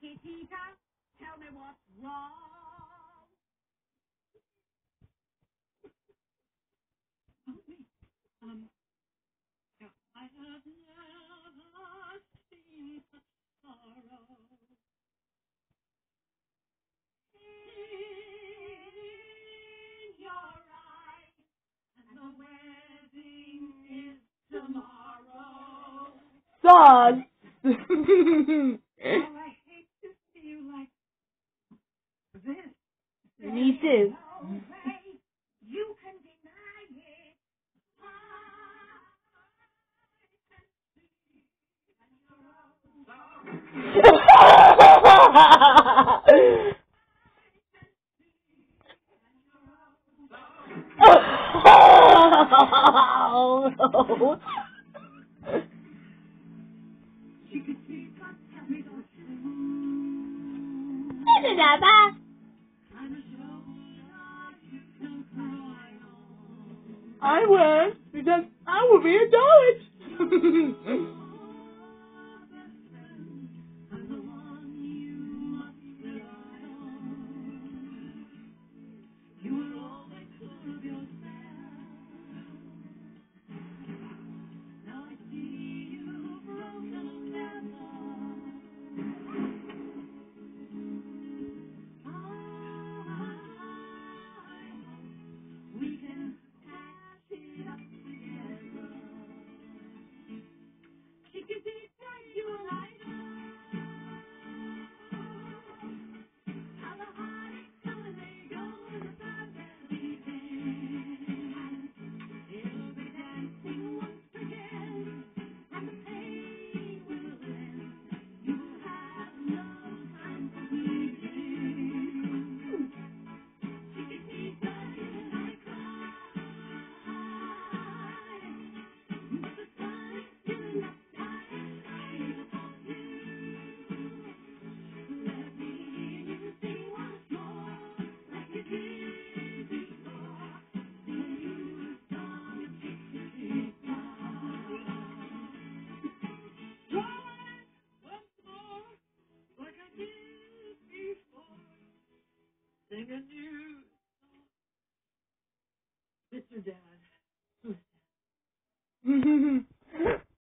Chiquitita, tell me what's wrong. I have never seen such sorrow in your eyes, and the wedding is tomorrow. Song. Oh, I hate to see you like this. Me too. No way you can deny it. Oh no. I will, because I will be a poet.